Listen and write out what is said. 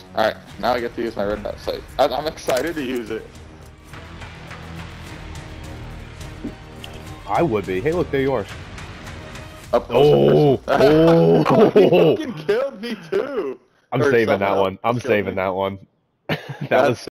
Alright, now I get to use my red dot sight. I'm excited to use it. I would be. Hey, look, there you are. Up close. Oh, Oh, he fucking killed me too. I'm Or saving someone that else one. I'm killed saving me. that one. That That's was